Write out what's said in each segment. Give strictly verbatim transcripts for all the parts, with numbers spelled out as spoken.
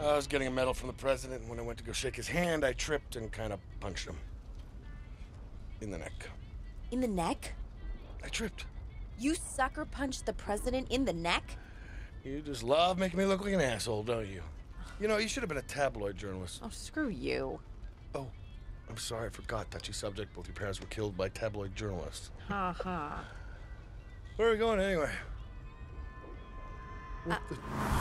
I was getting a medal from the president, and when I went to go shake his hand, I tripped and kind of punched him. In the neck. In the neck? I tripped. You sucker punched the president in the neck? You just love making me look like an asshole, don't you? You know, you should have been a tabloid journalist. Oh, screw you. Oh, I'm sorry, I forgot. Touchy subject. Both your parents were killed by tabloid journalists. Ha ha. Where are we going anyway? What Uh, the...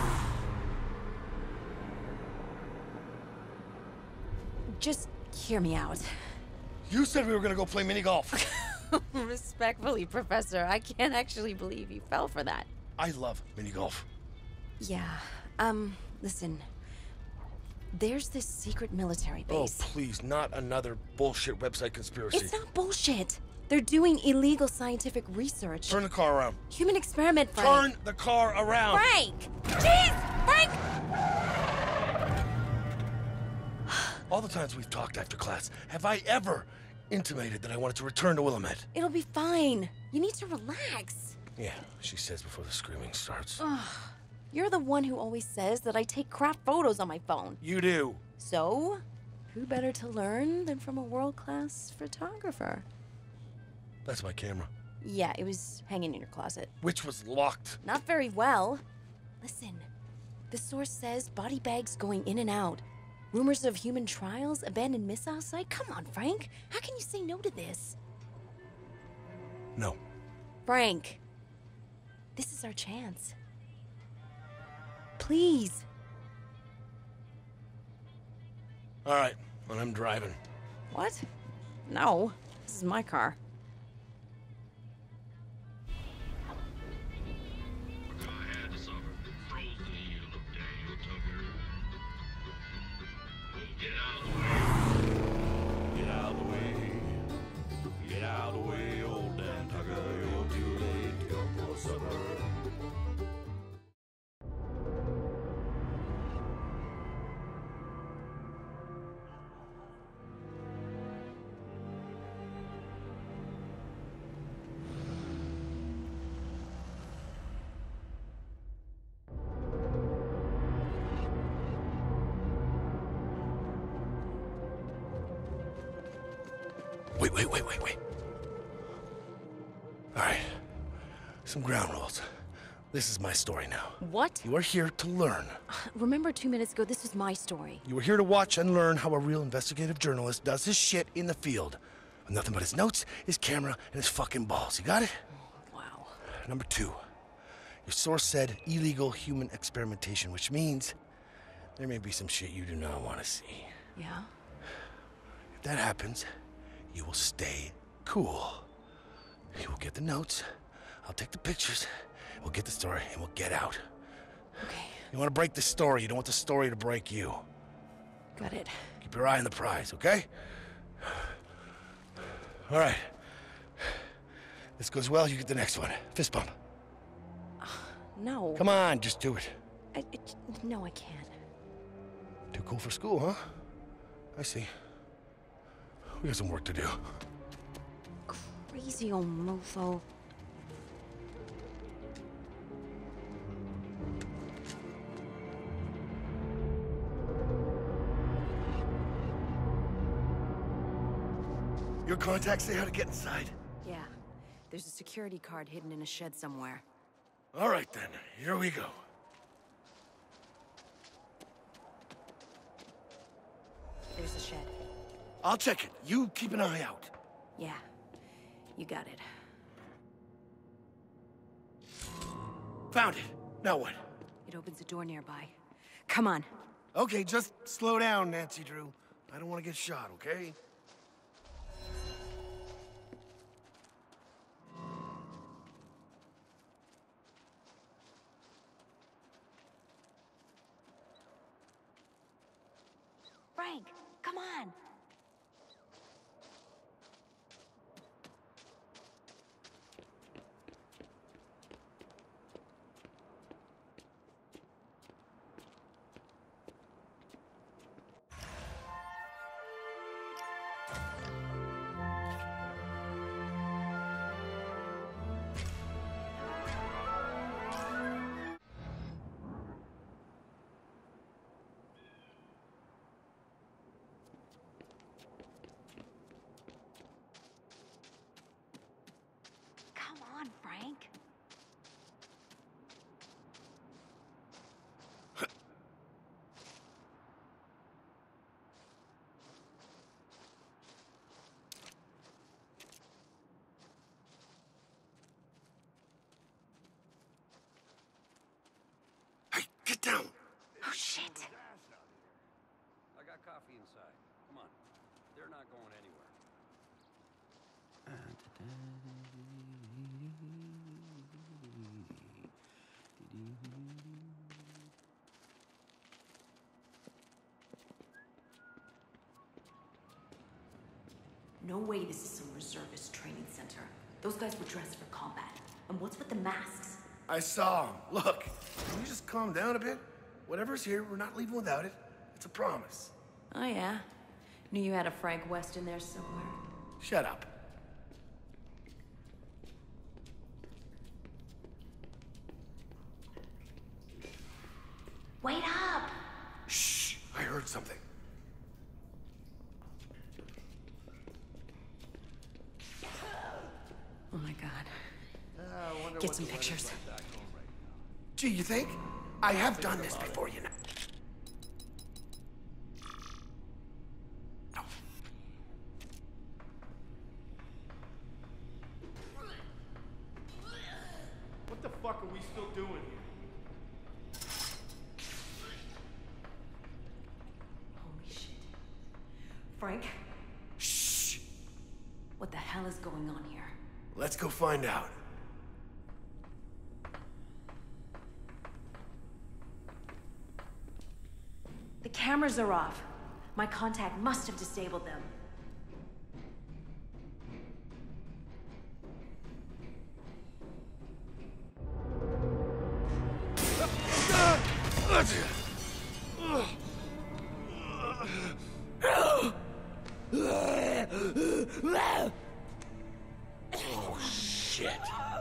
Just hear me out. You said we were gonna go play mini golf. Respectfully, Professor, I can't actually believe you fell for that. I love mini golf. Yeah, um, listen. There's this secret military base. Oh, please, not another bullshit website conspiracy. It's not bullshit. They're doing illegal scientific research. Turn the car around. Human experiment, Frank. Turn the car around. Frank! Jeez! Frank! All the times we've talked after class, have I ever intimated that I wanted to return to Willamette? It'll be fine. You need to relax. Yeah, she says before the screaming starts. Ugh. You're the one who always says that I take crap photos on my phone. You do. So, who better to learn than from a world-class photographer? That's my camera. Yeah, it was hanging in your closet. Which was locked. Not very well. Listen, the source says body bags going in and out. Rumors of human trials, abandoned missile site. Come on, Frank. How can you say no to this? No. Frank, this is our chance. Please. All right, well, I'm driving. What? No, this is my car. Wait, wait, wait, wait, wait. All right. Some ground rules. This is my story now. What? You are here to learn. Remember two minutes ago, this was my story. You are here to watch and learn how a real investigative journalist does his shit in the field. With nothing but his notes, his camera, and his fucking balls. You got it? Wow. Number two. Your source said illegal human experimentation, which means there may be some shit you do not want to see. Yeah? If that happens, you will stay cool. You will get the notes, I'll take the pictures, we'll get the story, and we'll get out. Okay. You want to break the story, you don't want the story to break you. Got it. Keep your eye on the prize, okay? All right. This goes well, you get the next one. Fist bump. Uh, no. Come on, just do it. I, it, no, I can't. Too cool for school, huh? I see. We got some work to do. Crazy old mofo. Your contacts say how to get inside? Yeah. There's a security card hidden in a shed somewhere. All right then, here we go. There's the shed. I'll check it. You keep an eye out. Yeah. You got it. Found it. Now what? It opens a door nearby. Come on. Okay, just slow down, Nancy Drew. I don't want to get shot, okay? Frank, come on. coffee inside. Come on. They're not going anywhere. No way this is some reservist training center. Those guys were dressed for combat. And what's with the masks? I saw him. Look, can you just calm down a bit? Whatever's here, we're not leaving without it. It's a promise. Oh, yeah? Knew you had a Frank West in there somewhere. Shut up. Wait up! Shh! I heard something. Oh my god. Uh, Get some pictures. Like right Gee, you think? I have done this before, you know. What the fuck are we still doing here? Holy shit. Frank? Shh! What the hell is going on here? Let's go find out. The cameras are off. My contact must have disabled them. Oh, shit.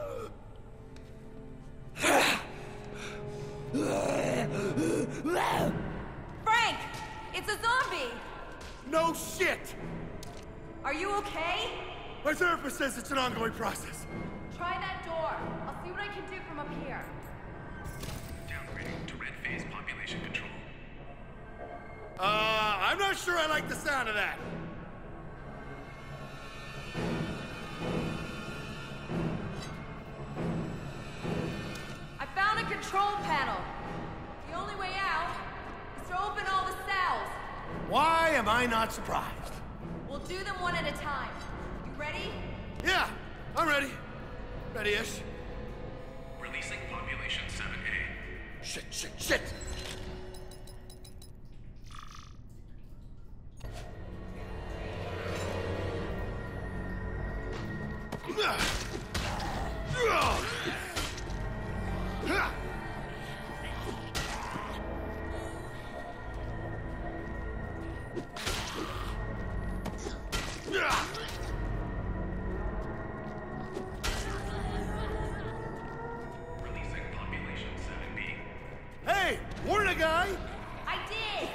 Frank! It's a zombie! No shit! Are you okay? My therapist says it's an ongoing process. Try that door. I'll see what I can do from up here. Downgrading to red phase population control. Uh, I'm not sure I like the sound of that. I found a control panel. The only way out is to open all the cells. Why am I not surprised? We'll do them one at a time. You ready? Yeah, I'm ready. Ready-ish. Releasing population seven A. Shit, shit, shit! Releasing population seven B. Hey, warn a guy! I did!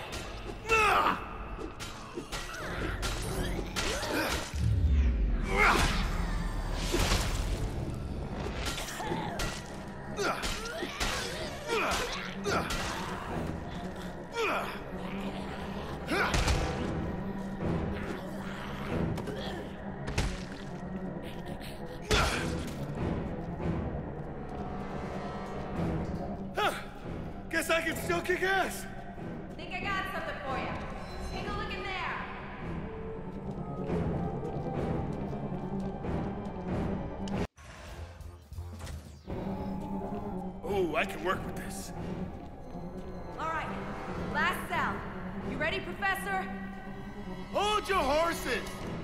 Guess I can still kick ass. Think I got something for you. Take a look in there. Oh, I can work with this. All right, last cell. You ready, Professor? Hold your horses!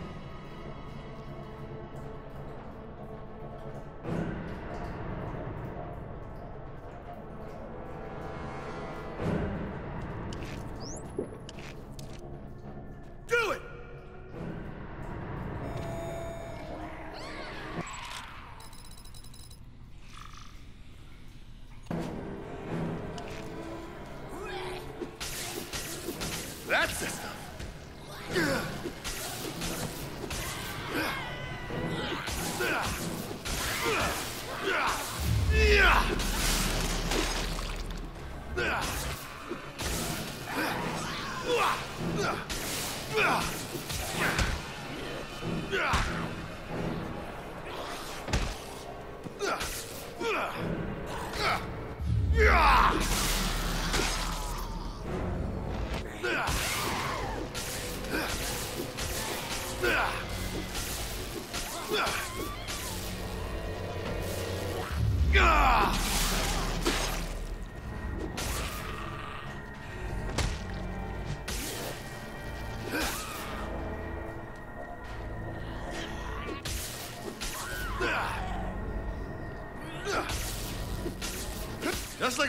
Do it! That's the stuff.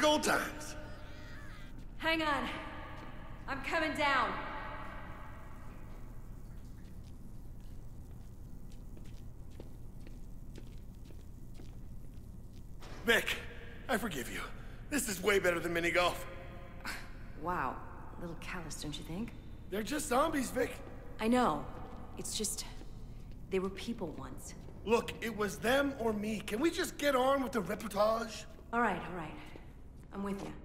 like old times. Hang on. I'm coming down. Vic, I forgive you. This is way better than mini golf. Wow. A little callous, don't you think? They're just zombies, Vic. I know. It's just... they were people once. Look, it was them or me. Can we just get on with the reportage? All right, all right. I'm with you.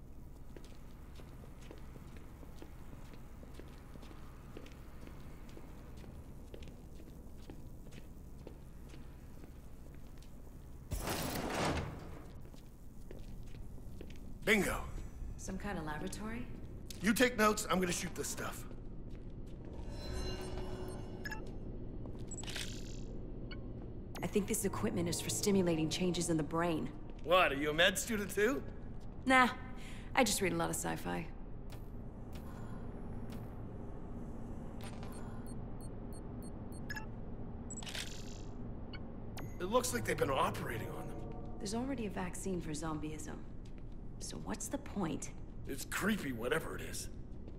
Bingo. Some kind of laboratory? You take notes, I'm gonna shoot this stuff. I think this equipment is for stimulating changes in the brain. What, are you a med student too? Nah, I just read a lot of sci-fi. It looks like they've been operating on them. There's already a vaccine for zombieism. So what's the point? It's creepy, whatever it is.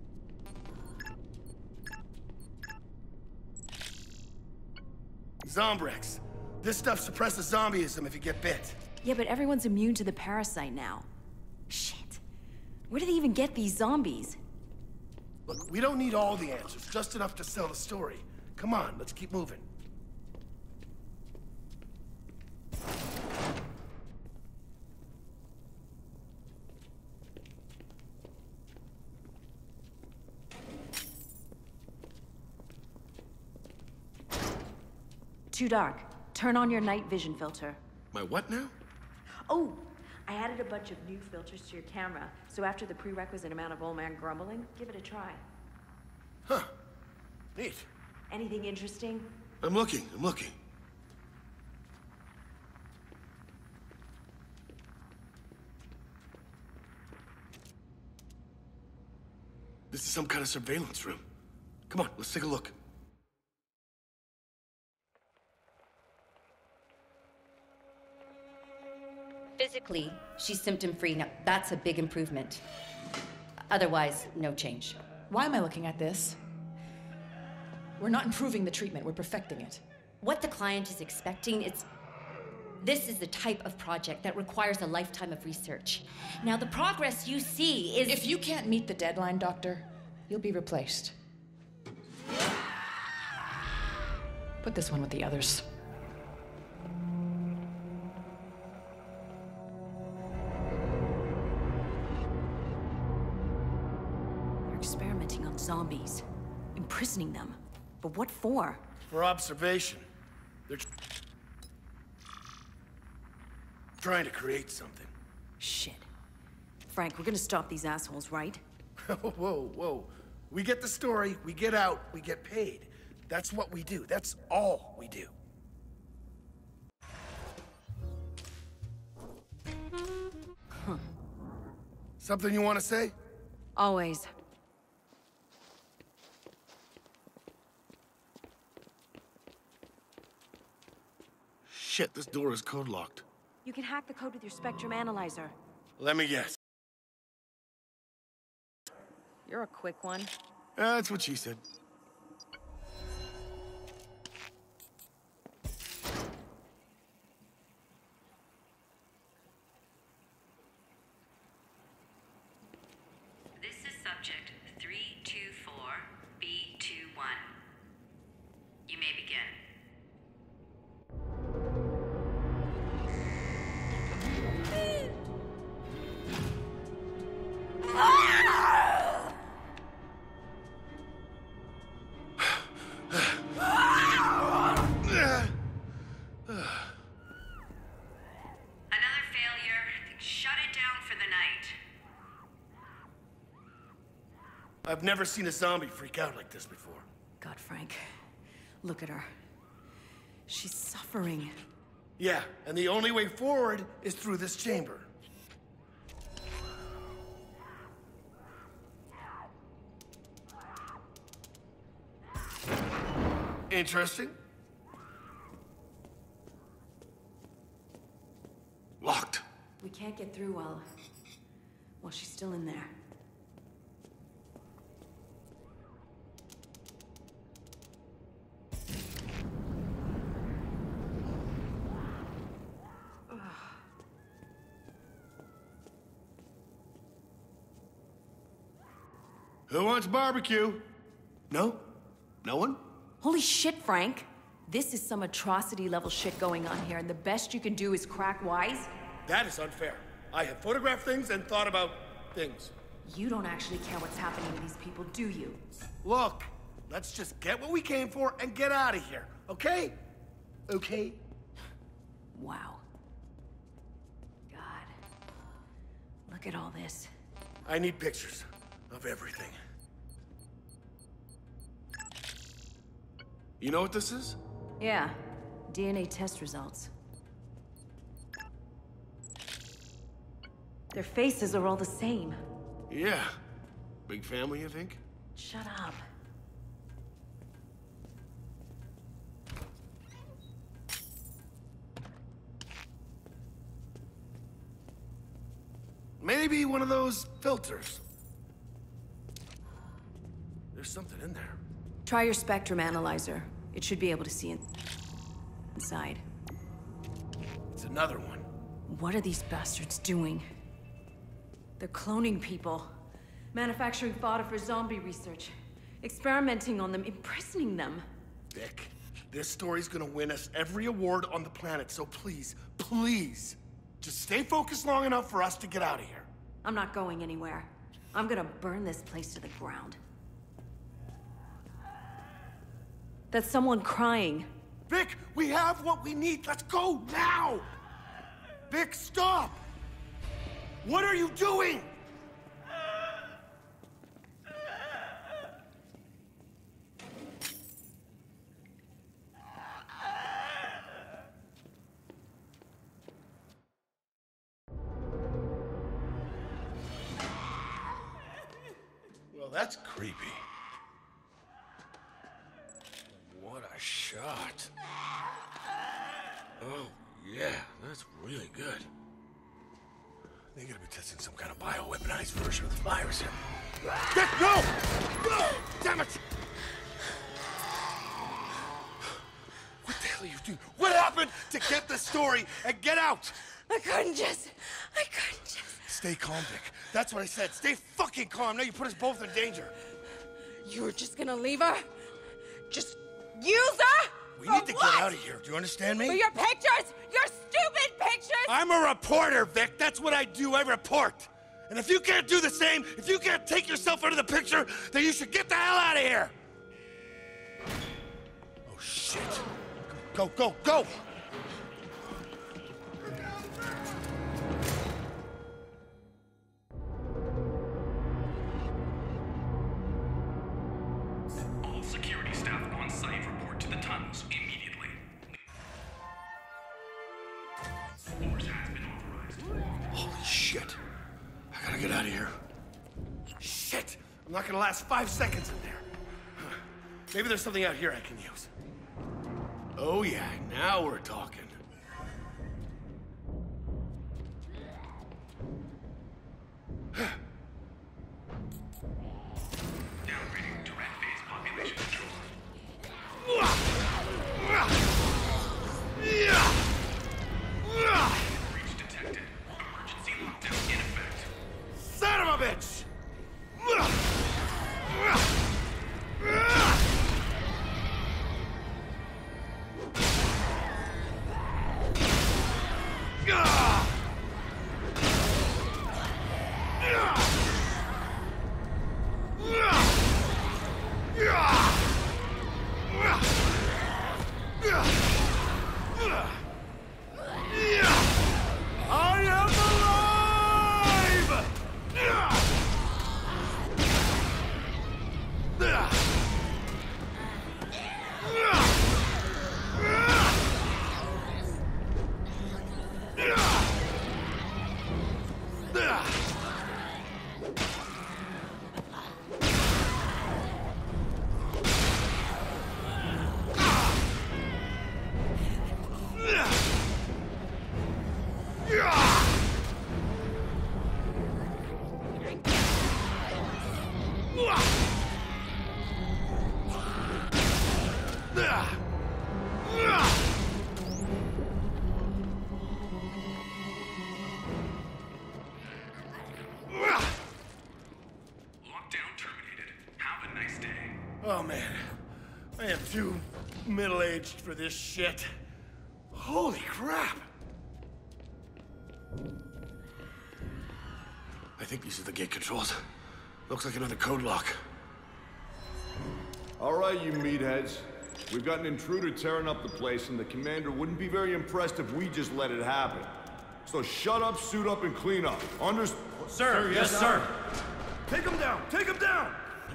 Zombrex. This stuff suppresses zombieism if you get bit. Yeah, but everyone's immune to the parasite now. Shit. Where do they even get these zombies? Look, we don't need all the answers, just enough to sell the story. Come on, let's keep moving. Too dark. Turn on your night vision filter. My what now? Oh, I added a bunch of new filters to your camera, so after the prerequisite amount of old man grumbling, give it a try. Huh. Neat. Anything interesting? I'm looking, I'm looking. This is some kind of surveillance room. Come on, let's take a look. Physically, she's symptom-free. Now, that's a big improvement. Otherwise, no change. Why am I looking at this? We're not improving the treatment, we're perfecting it. What the client is expecting is... This is the type of project that requires a lifetime of research. Now, the progress you see is... If you can't meet the deadline, Doctor, you'll be replaced. Put this one with the others. Experimenting on zombies. Imprisoning them. But what for? For observation. They're tr- trying to create something. Shit. Frank, we're gonna stop these assholes, right? Whoa, whoa. We get the story, we get out, we get paid. That's what we do. That's all we do. Huh. Something you want to say? Always. Shit, this door is code locked. You can hack the code with your Spectrum Analyzer. Let me guess. You're a quick one. That's what she said. This is subject three two four B two one. You may begin. Another failure. Shut it down for the night. I've never seen a zombie freak out like this before. God, Frank. Look at her. She's suffering. Yeah, and the only way forward is through this chamber. Interesting. Locked. We can't get through while Well, she's still in there. Who wants barbecue? No? No one? Holy shit, Frank! This is some atrocity level shit going on here, and the best you can do is crack wise? That is unfair. I have photographed things and thought about things. You don't actually care what's happening to these people, do you? Look, let's just get what we came for and get out of here, okay? Okay? Wow. God. Look at all this. I need pictures of everything. You know what this is? Yeah. D N A test results. Their faces are all the same. Yeah. Big family, you think? Shut up. Maybe one of those filters. There's something in there. Try your spectrum analyzer. It should be able to see in inside. It's another one. What are these bastards doing? They're cloning people. Manufacturing fodder for zombie research. Experimenting on them, imprisoning them. Vic, this story's gonna win us every award on the planet, so please, please, just stay focused long enough for us to get out of here. I'm not going anywhere. I'm gonna burn this place to the ground. That's someone crying. Vic, we have what we need. Let's go now! Vic, stop! What are you doing? Well, that's creepy. What a shot. Oh, yeah, that's really good. They gotta be testing some kind of bio-weaponized version of the virus here. Vic, no! No! Damn it! What the hell are you doing? What happened to get the story and get out? I couldn't just... I couldn't just... Stay calm, Vic. That's what I said. Stay fucking calm. Now you put us both in danger. You were just gonna leave her? Just use her? We For need to what? get out of here. Do you understand me? For your pictures! Your stupid pictures! I'm a reporter, Vic. That's what I do. I report. And if you can't do the same, if you can't take yourself out of the picture, then you should get the hell out of here. Oh, shit. Go, go, go! All security staff on site report to the tunnels immediately. Force has been authorized. Holy shit. I gotta get out of here. Shit! I'm not gonna last five seconds in there. Huh. Maybe there's something out here I can use. Oh yeah, now we're talking. Downgrading to red phase population control. Breach detected. Emergency lockdown in effect. Son of a bitch! I am alive! Lockdown terminated. Have a nice day. Oh man, I am too middle-aged for this shit. Holy crap! I think these are the gate controls. Looks like another code lock. All right, you meatheads. We've got an intruder tearing up the place, and the commander wouldn't be very impressed if we just let it happen. So shut up, suit up, and clean up. Underst- Sir, yes, sir. Take him down! Take him down!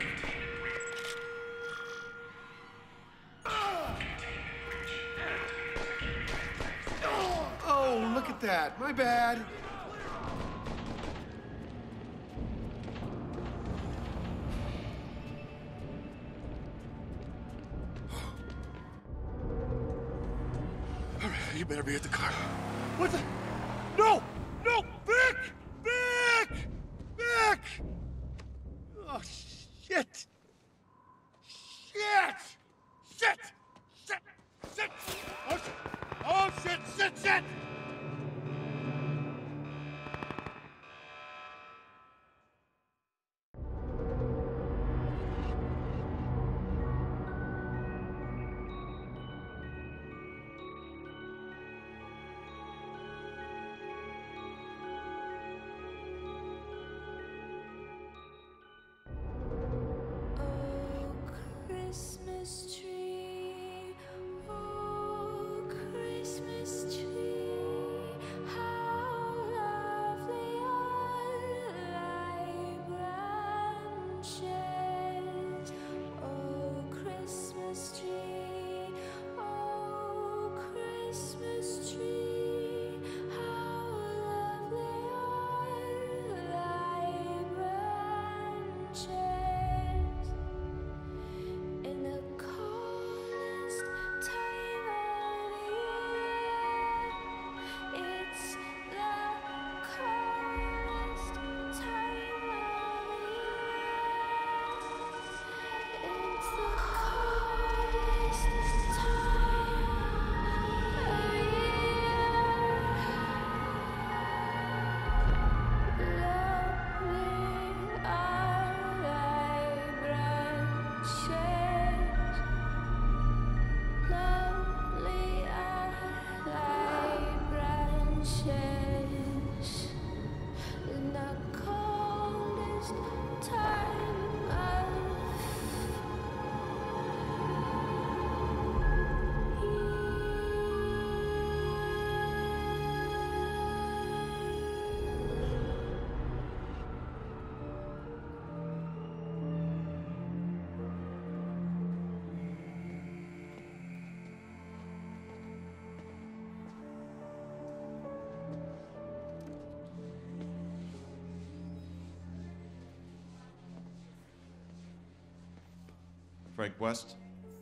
Oh, look at that. My bad. All right, you better be at the car. What the? No! No! Vic! Vic! Vic! Oh, shit! Shit! Shit! Shit! Shit! Oh, shit! Oh, shit! Shit! Shit! Christmas tree, oh Christmas tree, how lovely are thy branches. Oh Christmas tree, oh Christmas tree, how lovely are thy branches. In the coldest time of year, it's the coldest time of year. It's the coldest time of year. Lovely are thy branches. Lovely are thy branches in the coldest time of Frank West?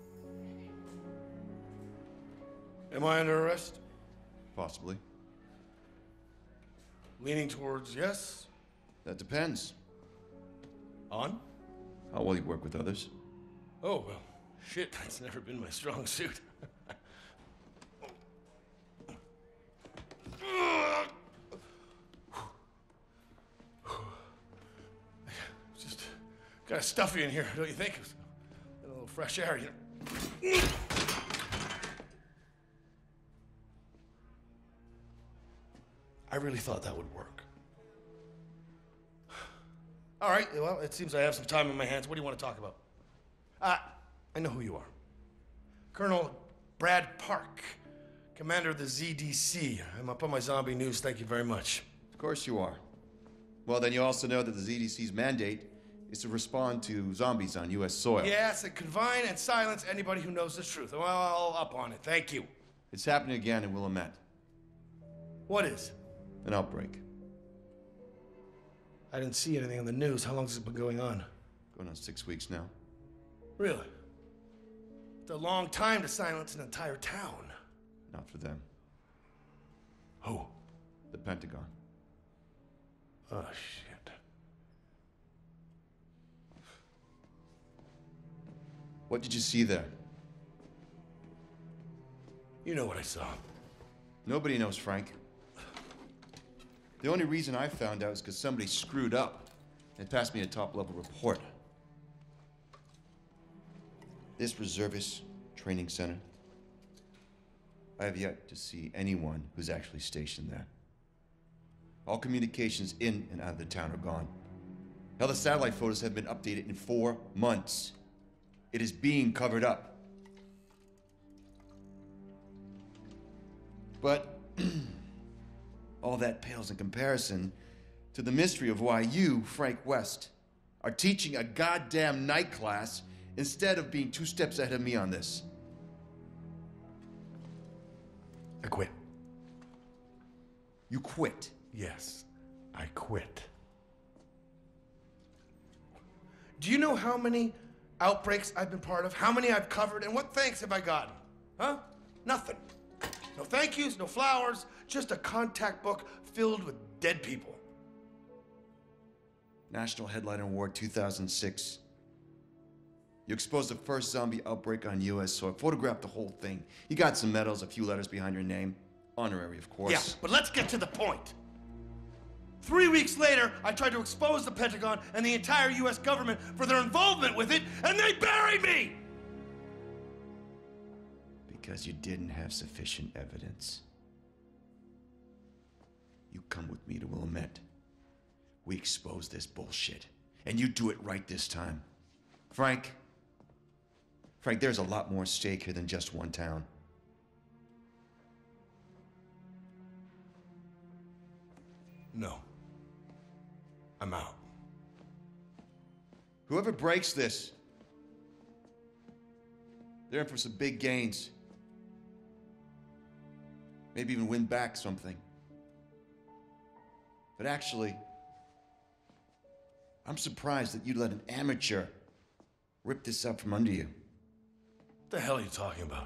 Am I under arrest? Possibly. Leaning towards yes. That depends. On? How well you work with others. Oh, well, shit, that's never been my strong suit. Just kind of stuffy in here, don't you think? A little fresh air, you know. I really thought that would work. All right, well, it seems I have some time on my hands. What do you want to talk about? Uh, I know who you are. Colonel Brad Park, commander of the Z D C. I'm up on my zombie news, thank you very much. Of course you are. Well, then you also know that the Z D C's mandate is to respond to zombies on U S soil. Yes, and confine and silence anybody who knows the truth. Well, I'll up on it, thank you. It's happening again in Willamette. What is? An outbreak. I didn't see anything on the news. How long has it been going on? Going on six weeks now. Really? It's a long time to silence an entire town. Not for them. Who? The Pentagon. Oh, shit. What did you see there? You know what I saw. Nobody knows, Frank. The only reason I found out is because somebody screwed up and passed me a top-level report. This reservist training center, I have yet to see anyone who's actually stationed there. All communications in and out of the town are gone. Hell, the satellite photos have been updated in four months. It is being covered up. But all that pales in comparison to the mystery of why you, Frank West, are teaching a goddamn night class instead of being two steps ahead of me on this. I quit. You quit? Yes, I quit. Do you know how many outbreaks I've been part of? How many I've covered? And what thanks have I gotten? Huh? Nothing. No thank yous, no flowers, just a contact book filled with dead people. National Headliner Award two thousand six. You exposed the first zombie outbreak on U S soil, photographed the whole thing. You got some medals, a few letters behind your name. Honorary, of course. Yeah, but let's get to the point. Three weeks later, I tried to expose the Pentagon and the entire U S government for their involvement with it, and they buried me! Because you didn't have sufficient evidence. You come with me to Willamette. We expose this bullshit. And you do it right this time. Frank. Frank, there's a lot more at stake here than just one town. No. I'm out. Whoever breaks this, they're in for some big gains. Maybe even win back something. But actually, I'm surprised that you'd let an amateur rip this up from under you. What the hell are you talking about?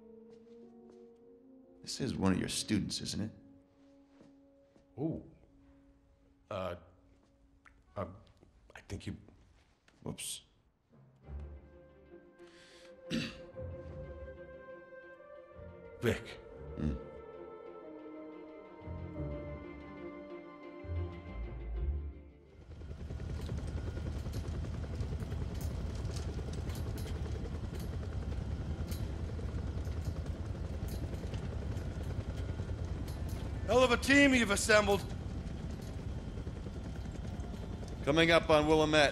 This is one of your students, isn't it? Ooh. Uh, uh, I think you... Whoops. Vic. Mm. Hell of a team you've assembled. Coming up on Willamette.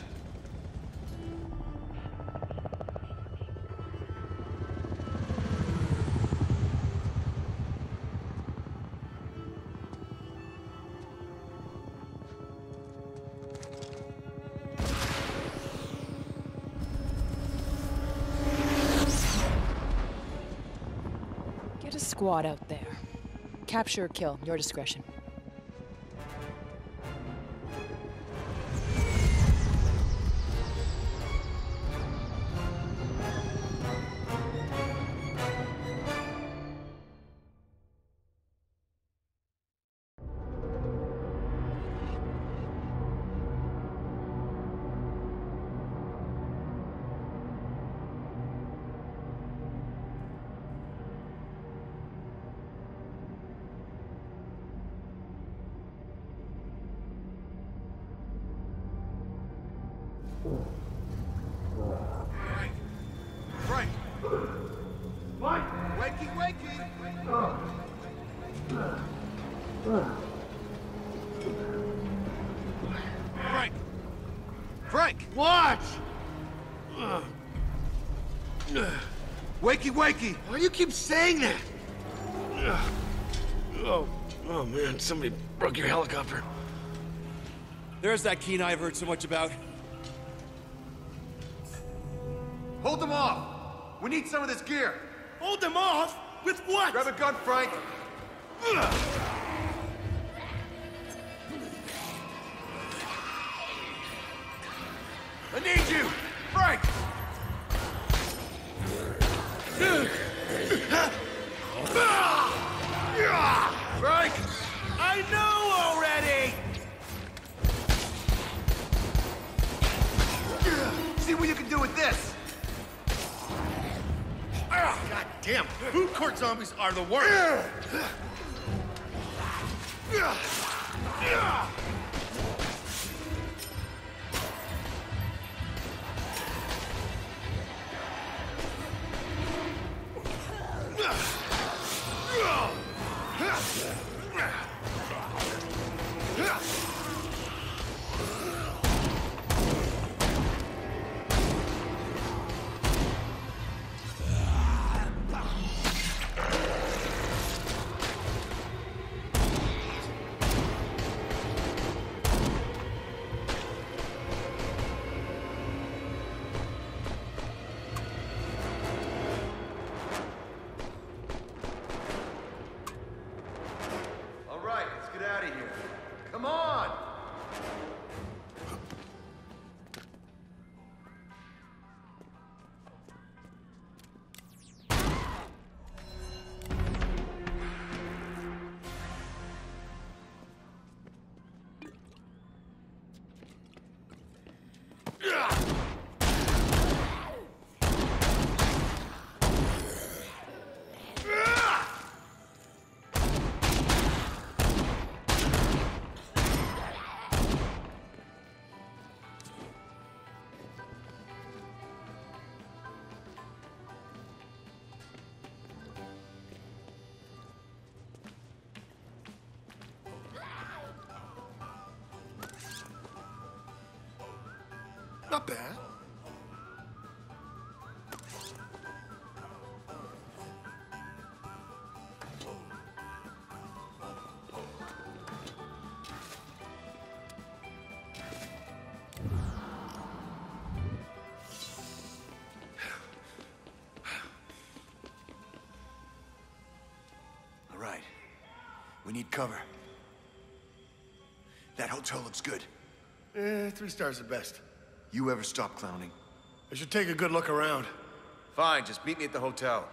Get a squad out there. Capture or kill, your discretion. Frank! Frank! Wakey, wakey! Frank! Frank! What? Wakey, wakey! Why do you keep saying that? Oh, oh man, somebody broke your helicopter. There's that Kenai I've heard so much about. Hold them off! We need some of this gear! Hold them off? With what? Grab a gun, Frank! I need you! Frank! Frank! I know already! See what you can do with this! God Damn, food court zombies are the worst. All right, let's get out of here. Come on! Not bad. All right. We need cover. That hotel looks good. Eh, three stars at best. You ever stop clowning? I should take a good look around. Fine, just meet me at the hotel.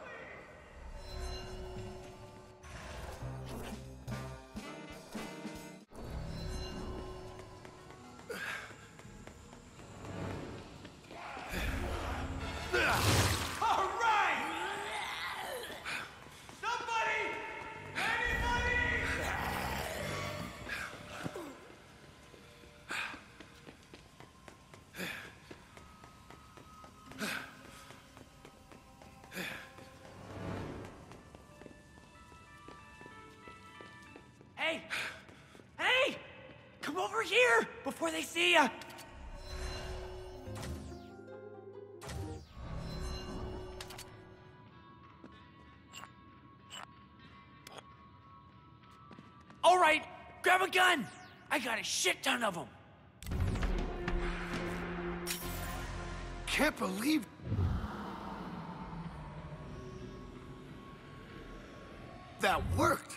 All right! Somebody! Anybody! Hey! Hey! Come over here before they see ya! All right, grab a gun! I got a shit ton of them! Can't believe... that worked.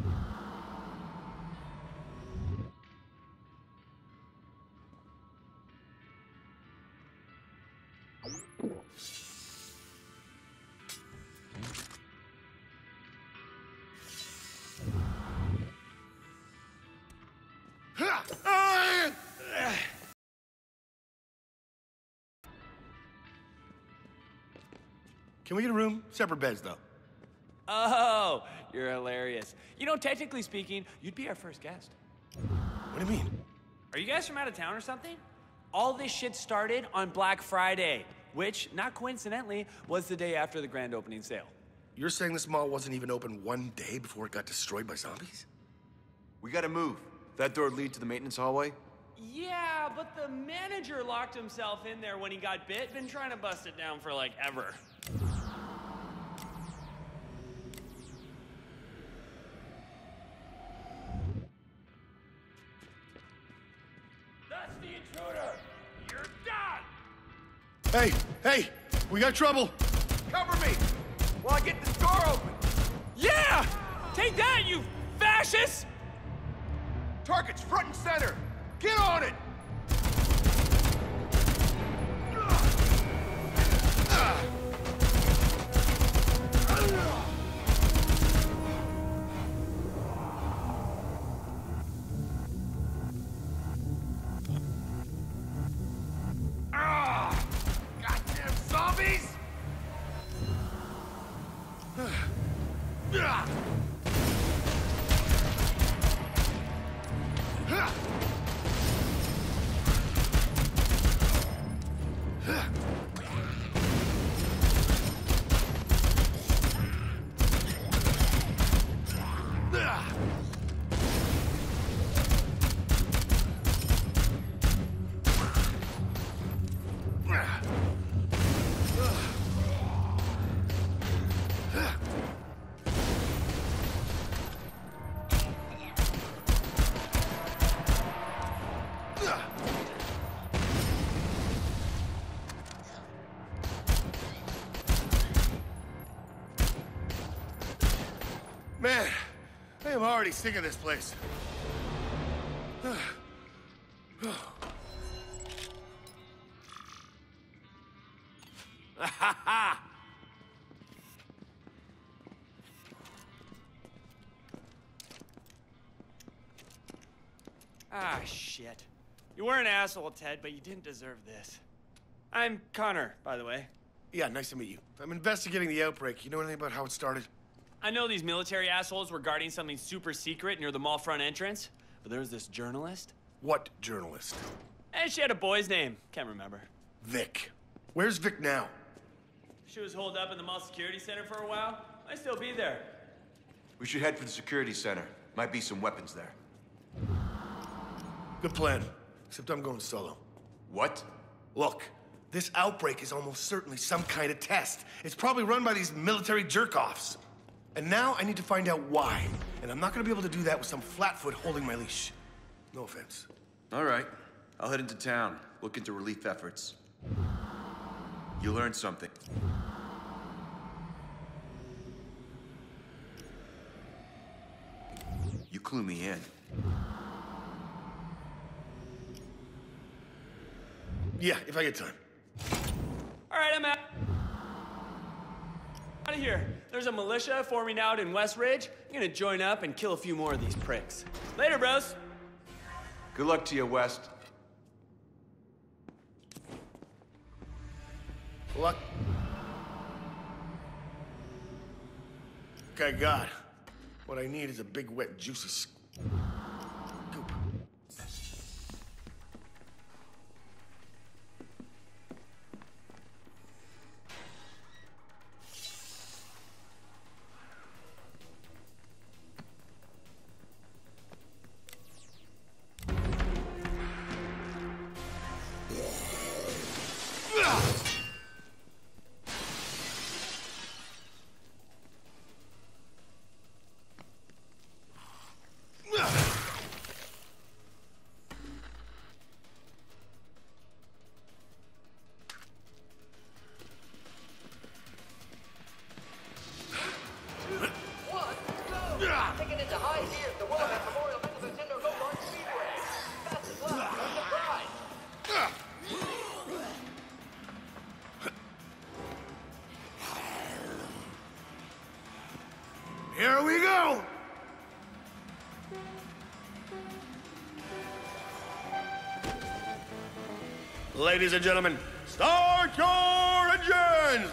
Can we get a room? Separate beds, though. Oh, you're hilarious. You know, technically speaking, you'd be our first guest. What do you mean? Are you guys from out of town or something? All this shit started on Black Friday, which, not coincidentally, was the day after the grand opening sale. You're saying this mall wasn't even open one day before it got destroyed by zombies? We gotta move. That door lead to the maintenance hallway? Yeah, but the manager locked himself in there when he got bit. Been trying to bust it down for like ever. That's the intruder! You're done! Hey, hey, we got trouble. Cover me while I get this door open. Yeah! Take that, you fascists! Target's front and center. Get on it! Ah! Goddamn zombies! Man, I am already sick of this place. Ah, shit. You were an asshole, Ted, but you didn't deserve this. I'm Connor, by the way. Yeah, nice to meet you. I'm investigating the outbreak. You know anything about how it started? I know these military assholes were guarding something super secret near the mall front entrance, but there was this journalist. What journalist? And she had a boy's name. Can't remember. Vic. Where's Vic now? She was holed up in the mall security center for a while. Might still be there. We should head for the security center. Might be some weapons there. Good plan. Except I'm going solo. What? Look, this outbreak is almost certainly some kind of test. It's probably run by these military jerk-offs. And now I need to find out why. And I'm not gonna be able to do that with some flatfoot holding my leash. No offense. All right. I'll head into town, look into relief efforts. You learned something. You clue me in. Yeah, if I get time. All right, I'm out. Out of here. There's a militia forming out in West Ridge. I'm gonna join up and kill a few more of these pricks. Later, bros. Good luck to you, West. Luck. Okay, God. What I need is a big, wet, juicy scoop. Taken into high gear, the world at Memorial Nintendo Go Kart Speedway. Fastest lap on the prize. Here we go! Ladies and gentlemen, start your engines!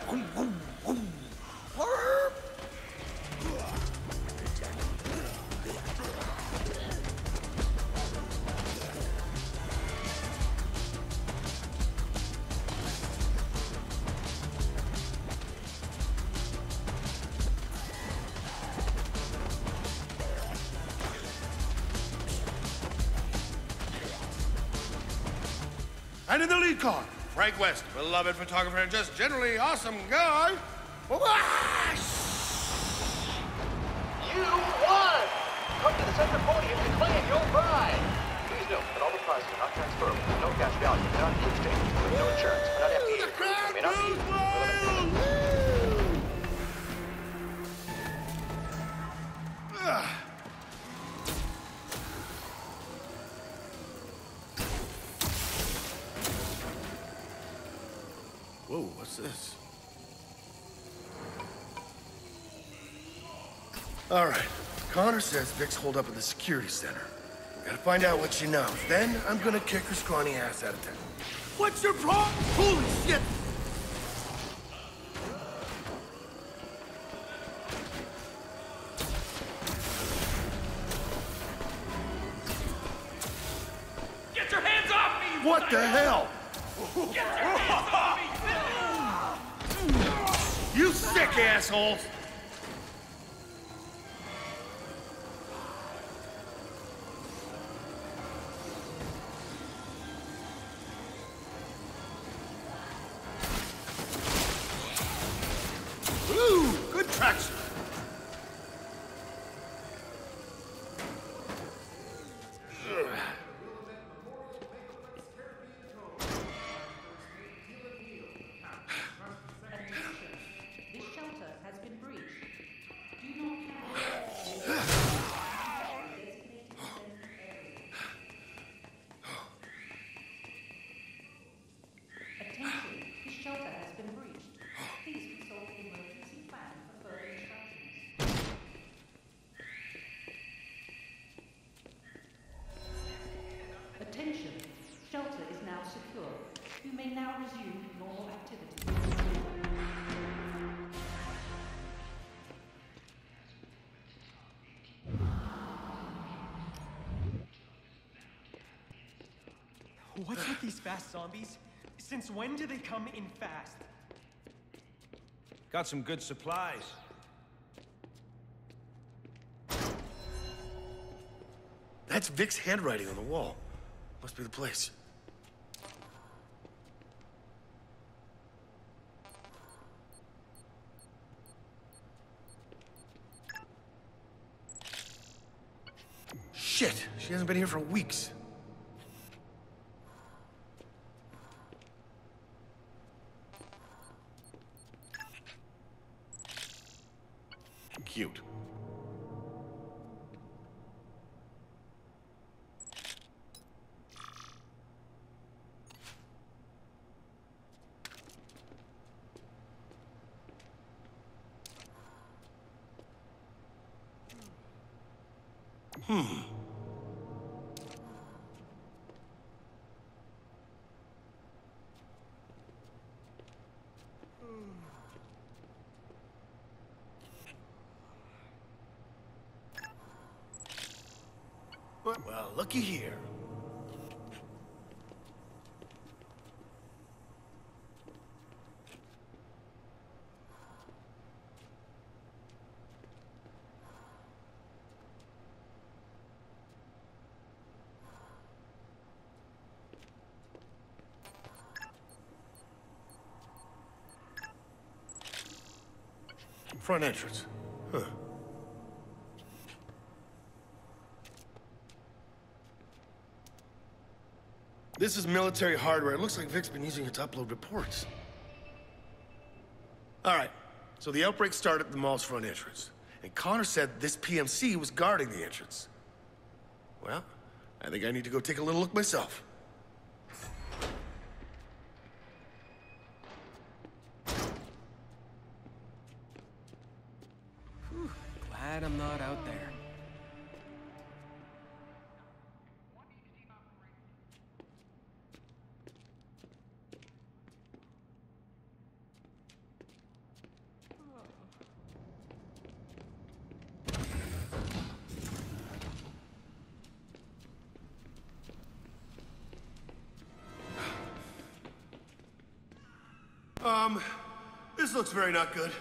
And in the lead car, Frank West, beloved photographer and just generally awesome guy. Whoosh! You won! Come to the center podium to claim your prize. Please note that all the prizes are not transferable. No cash value. Not in statements. With no insurance. Are not F D A approved. May not be used. Whoa, what's this? All right. Connor says Vic's holed up at the security center. Gotta find out what she knows. Then I'm gonna kick her scrawny ass out of town. What's your problem? Holy shit! the hell? You sick assholes! Ooh, good traction. Attention, shelter is now secure. You may now resume normal activity. What's with these fast zombies? Since when do they come in fast? Got some good supplies. That's Vic's handwriting on the wall. Must be the place. Shit, she hasn't been here for weeks. Cute. Hmm. Well, looky here. Front entrance. Huh. This is military hardware. It looks like Vic's been using it to upload reports. All right, so the outbreak started at the mall's front entrance. And Connor said this P M C was guarding the entrance. Well, I think I need to go take a little look myself. Whew, glad I'm not out there. Um, this looks very not good.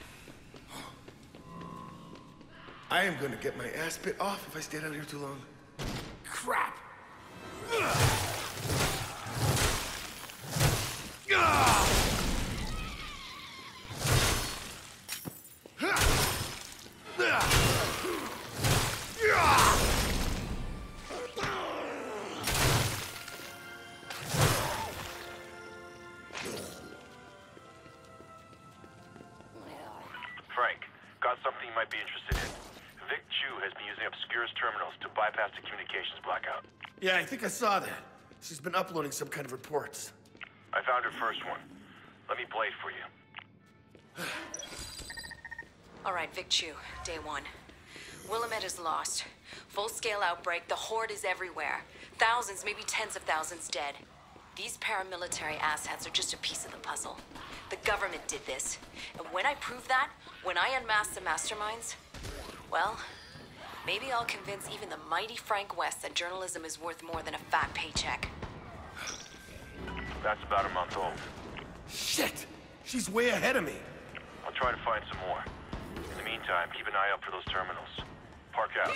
I am gonna get my ass bit off if I stay down here too long. Frank, got something you might be interested in. Vic Chu has been using obscure terminals to bypass the communications blackout. Yeah, I think I saw that. She's been uploading some kind of reports. I found her first one. Let me play it for you. All right, Vic Chu, day one. Willamette is lost. Full-scale outbreak, the Horde is everywhere. Thousands, maybe tens of thousands dead. These paramilitary asshats are just a piece of the puzzle. The government did this. And when I prove that, when I unmask the masterminds, well, maybe I'll convince even the mighty Frank West that journalism is worth more than a fat paycheck. That's about a month old. Shit! She's way ahead of me. I'll try to find some more. In the meantime, keep an eye out for those terminals. Park out.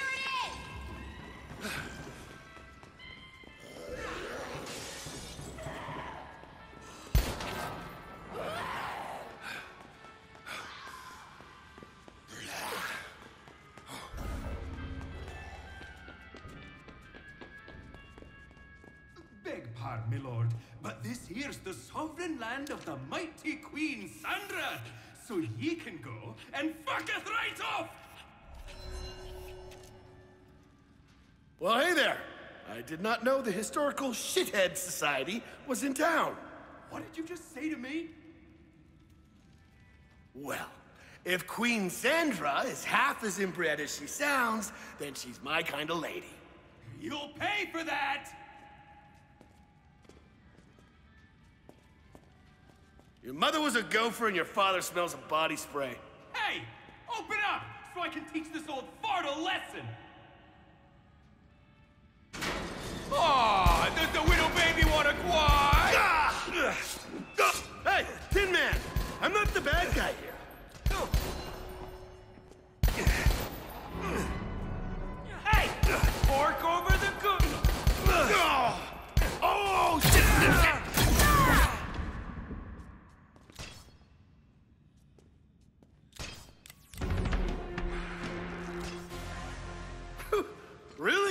Beg pardon, my lord, but this here's the sovereign land of the mighty Queen Sandra, so ye can go and fucketh right off! Well, hey there. I did not know the Historical Shithead Society was in town. What did you just say to me? Well, if Queen Sandra is half as inbred as she sounds, then she's my kind of lady. You'll pay for that! Your mother was a gopher and your father smells of body spray. Hey! Open up so I can teach this old fart a lesson! Aw, does the widow baby want to quad? Ah! Hey, Tin Man! I'm not the bad guy here. Hey! Fork over the cookie! Oh, shit! Really?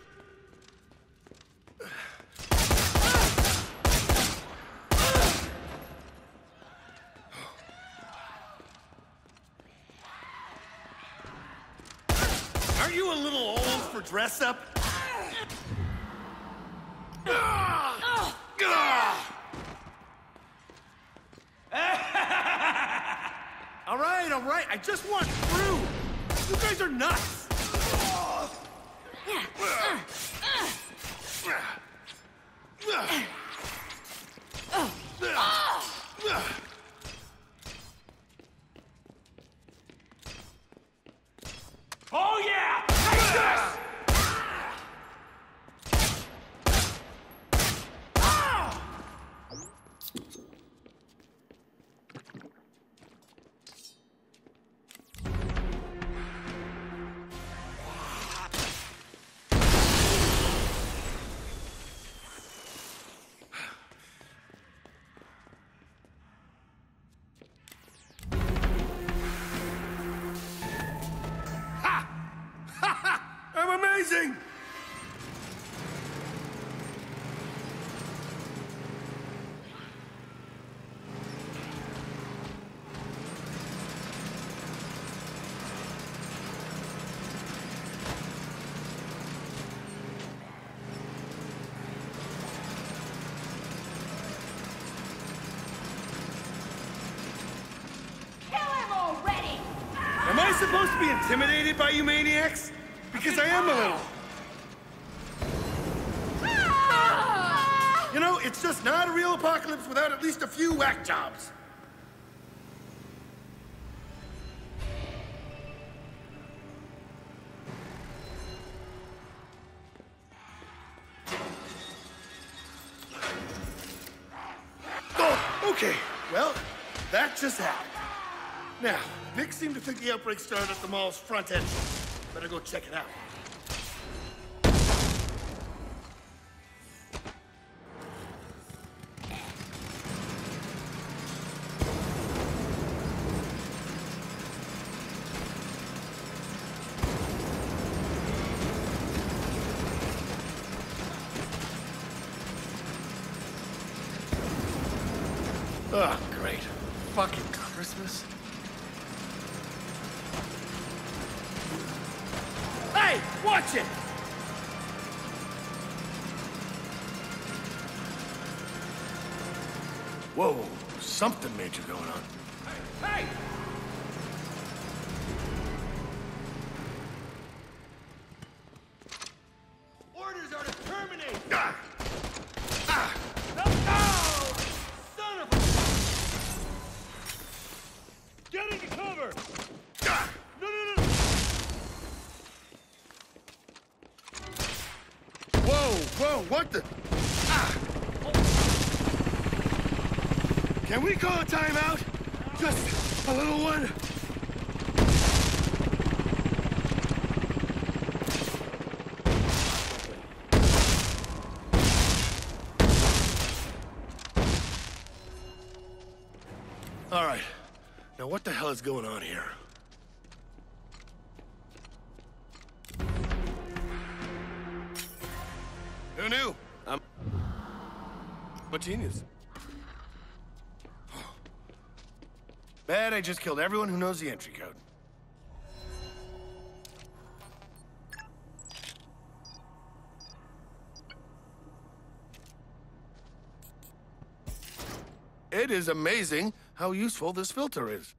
Aren't you a little old for dress up? All right, all right, I just want through. You guys are nuts. Oh yeah! Take this! I'm amazing! Kill him already! Am I supposed to be intimidated by you maniacs? Because I am a little. You know, it's just not a real apocalypse without at least a few whack jobs. Oh, okay. Well, that just happened. Now, Vic seemed to think the outbreak started at the mall's front entrance. Better go check it out. Oh, great. Fucking Christmas. Hey, watch it! Whoa, something major going on. Hey! Orders are to terminate! Ah. Ah. No! No! Son of a... Get into cover! Ah. No, no, no! Whoa, whoa, what the? Ah. Can we call a timeout? Just a little one? All right. Now what the hell is going on here? Who knew? I'm a genius. Bad, I just killed everyone who knows the entry code. It is amazing how useful this filter is.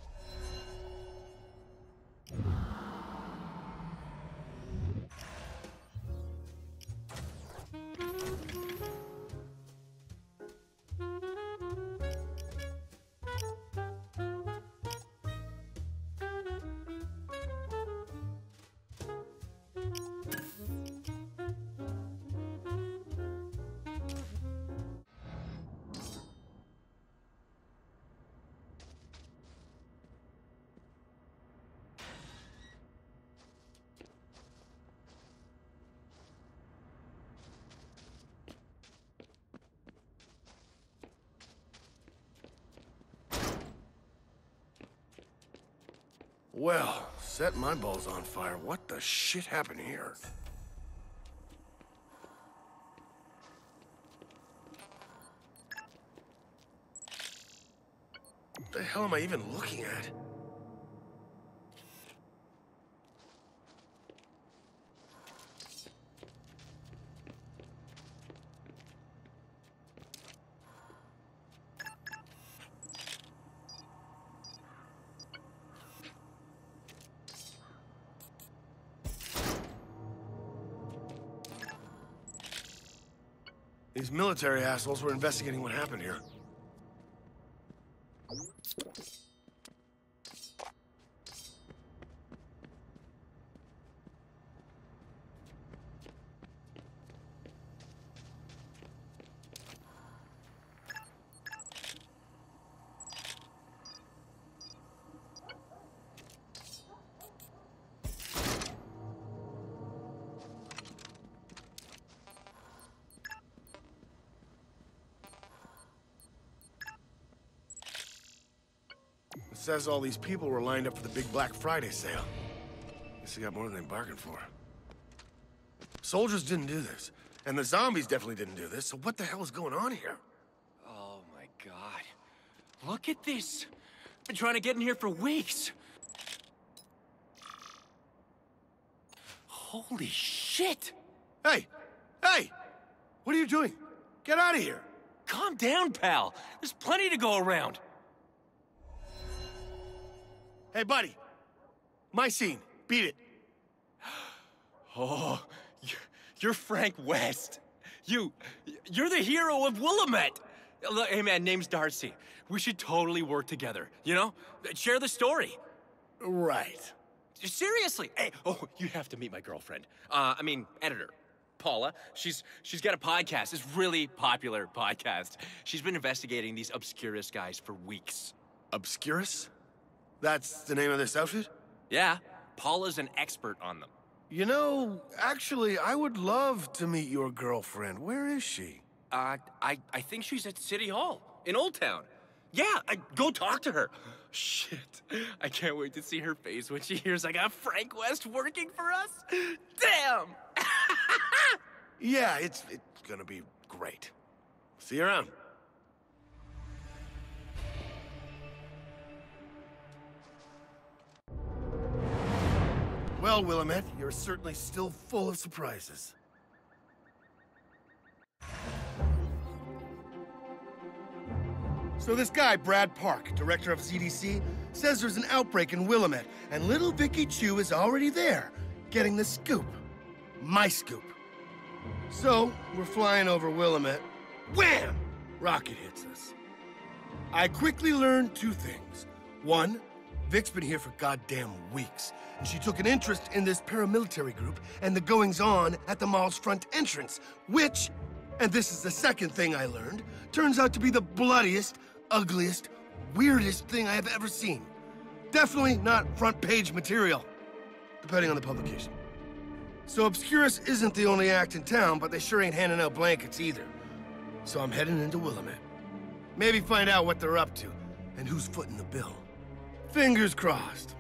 Well, set my balls on fire. What the shit happened here? What the hell am I even looking at? These military assholes were investigating what happened here. It says all these people were lined up for the big Black Friday sale. Guess they got more than they bargained for. Soldiers didn't do this, and the zombies definitely didn't do this, so what the hell is going on here? Oh my god. Look at this. Been trying to get in here for weeks. Holy shit! Hey! Hey! What are you doing? Get out of here! Calm down, pal. There's plenty to go around. Hey, buddy. My scene. Beat it. Oh, you're Frank West. You, you're the hero of Willamette. Look, hey man, name's Darcy. We should totally work together, you know? Share the story. Right. Seriously. Hey, oh, you have to meet my girlfriend. Uh, I mean, editor. Paula. She's she's got a podcast. It's really popular podcast. She's been investigating these Obscurus guys for weeks. Obscurus? That's the name of this outfit? Yeah. Paula's an expert on them. You know, actually, I would love to meet your girlfriend. Where is she? Uh, I, I think she's at City Hall in Old Town. Yeah, I, go talk to her. Shit. I can't wait to see her face when she hears I got Frank West working for us. Damn! Yeah, it's, it's gonna be great. See you around. Well, Willamette, you're certainly still full of surprises. So this guy, Brad Park, director of C D C, says there's an outbreak in Willamette, and little Vicky Chu is already there, getting the scoop. My scoop. So, we're flying over Willamette. Wham! Rocket hits us. I quickly learned two things. One, Vic's been here for goddamn weeks, and she took an interest in this paramilitary group and the goings-on at the mall's front entrance, which, and this is the second thing I learned, turns out to be the bloodiest, ugliest, weirdest thing I have ever seen. Definitely not front-page material, depending on the publication. So Obscurus isn't the only act in town, but they sure ain't handing out blankets either. So I'm heading into Willamette. Maybe find out what they're up to, and who's footing the bill. Fingers crossed.